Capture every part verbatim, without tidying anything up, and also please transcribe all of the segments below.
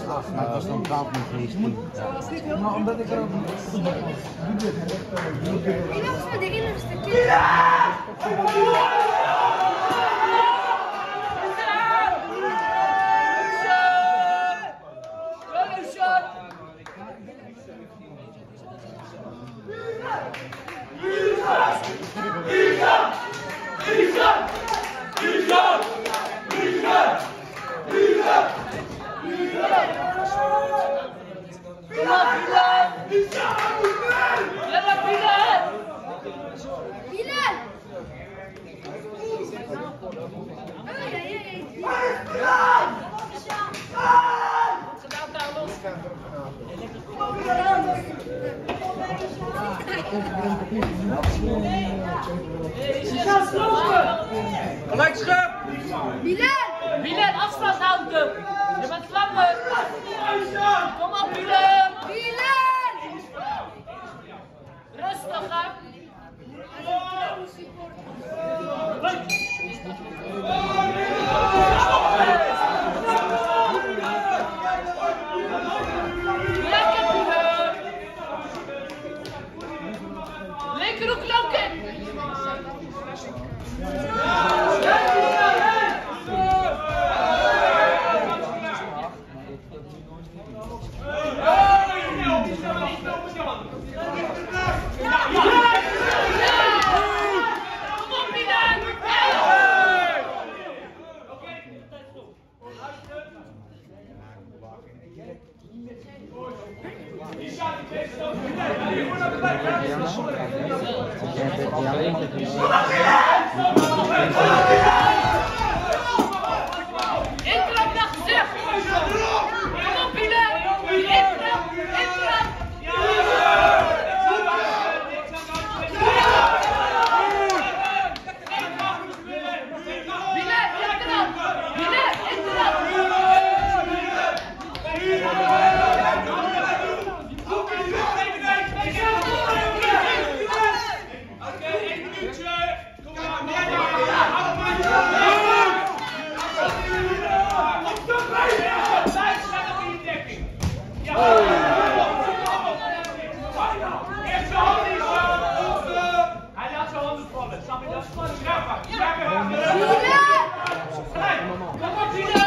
acht, maar het was dan twaalf minuten geweest. Ja. Maar omdat ik er ook niet voetbal was. Ik was met de eerste keer. Gelijk schep! Bilal! Bilal, afstand houden! Je bent langer! Kom op, Bilal! Bilal! Rustig, hè! Lekker, Bilal! Lekker ook lopen! Intrap naar gezicht! Kom op, Bilal! Intrap! Intrap! Bilal, intrap! Bilal, intrap! Oké, één minuutje! Kom maar! Hij laat zijn handen vallen, snap je dat? Scherper! Scherper! Kom op, Bilal!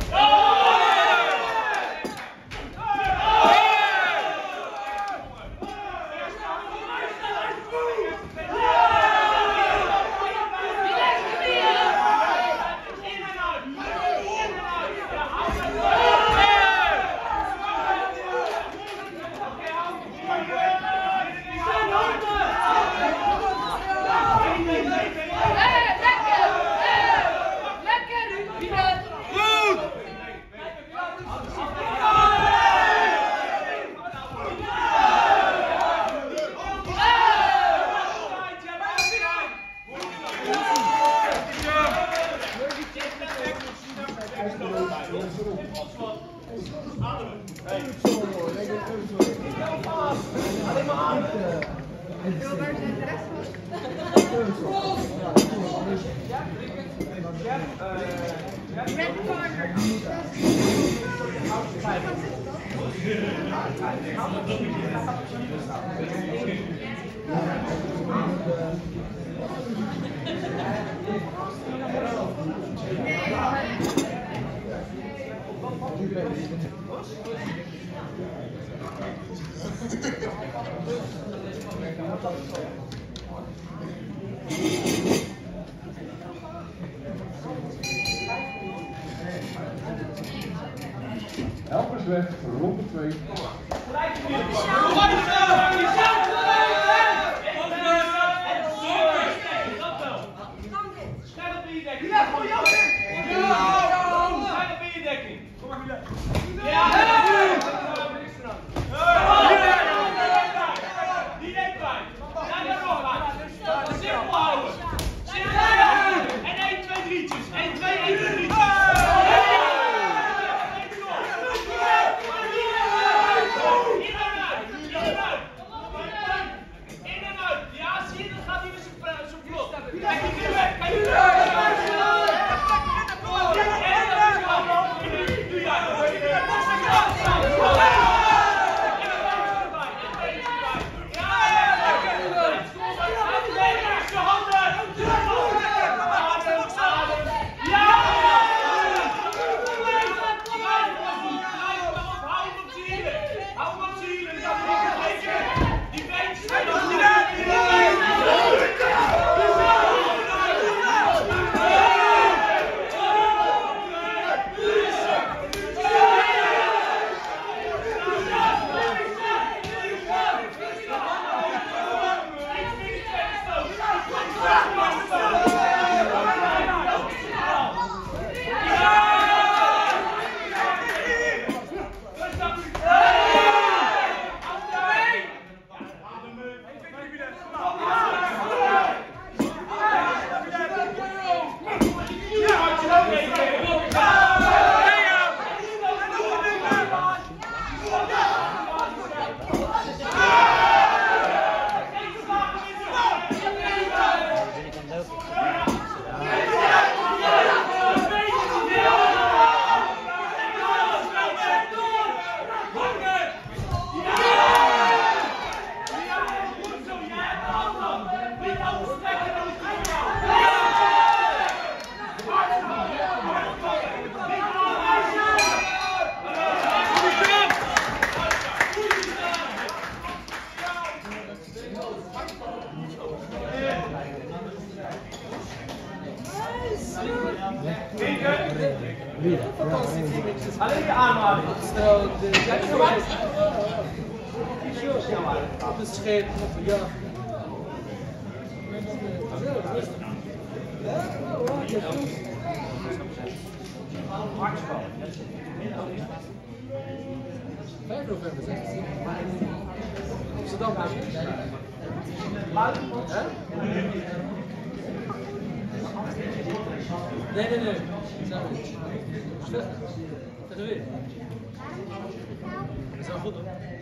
Helpers weg, ronde twee. Alleen je aanhouden. Jij bent erbij? Op het scheep, ja. vijf november zegt Amsterdam. Hè? Nee, nee, nee. Zijn we niet. Slecht. Zeg weer. Dat is wel goed hoor.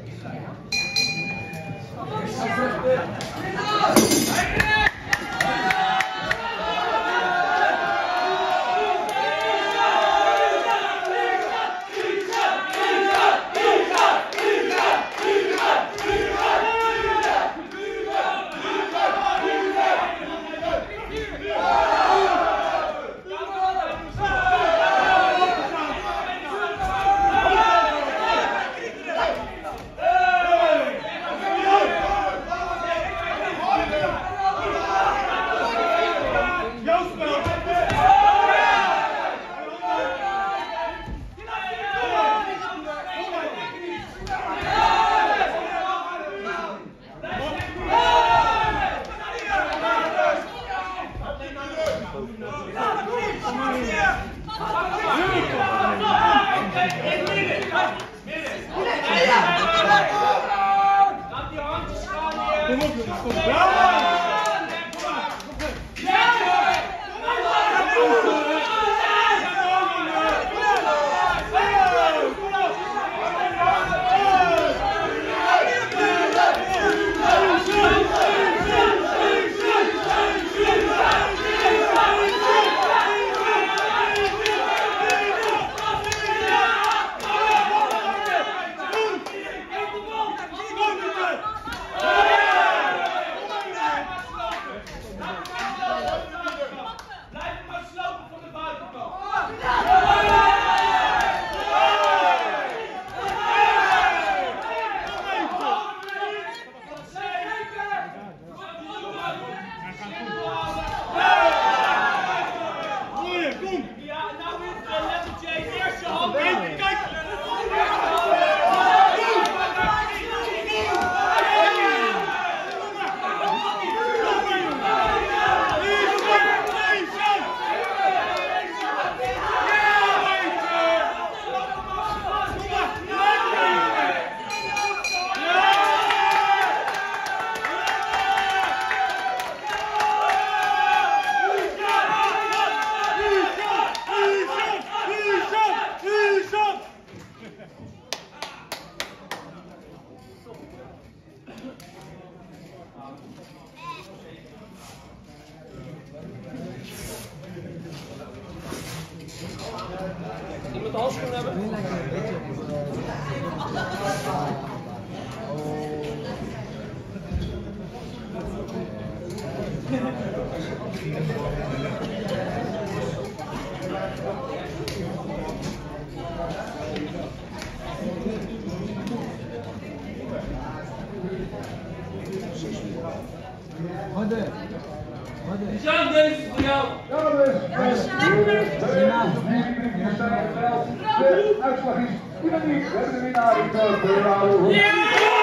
Iemand de handschoenen hebben? Jean, deze is voor jou. De uitslag is unaniem. We hebben de winnaar in de